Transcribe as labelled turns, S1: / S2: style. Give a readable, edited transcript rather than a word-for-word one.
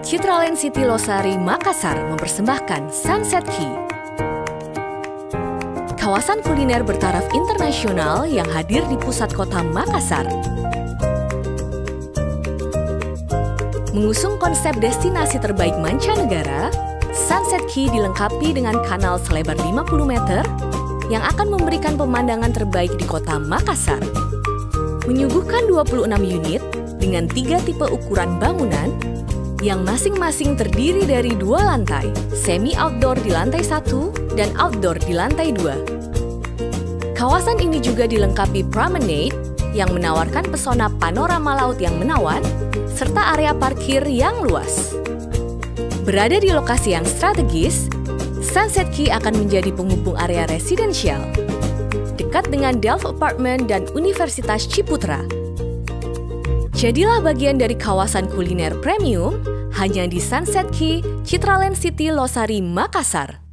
S1: Citraland City Losari, Makassar mempersembahkan Sunset Key. Kawasan kuliner bertaraf internasional yang hadir di pusat kota Makassar. Mengusung konsep destinasi terbaik mancanegara, Sunset Key dilengkapi dengan kanal selebar 50 meter yang akan memberikan pemandangan terbaik di kota Makassar. Menyuguhkan 26 unit dengan 3 tipe ukuran bangunan yang masing-masing terdiri dari 2 lantai, semi-outdoor di lantai 1 dan outdoor di lantai 2. Kawasan ini juga dilengkapi promenade yang menawarkan pesona panorama laut yang menawan, serta area parkir yang luas. Berada di lokasi yang strategis, Sunset Key akan menjadi penghubung area residensial, dekat dengan Delft Apartment dan Universitas Ciputra. Jadilah bagian dari kawasan kuliner premium hanya di Sunset Key, Citraland City Losari, Makassar.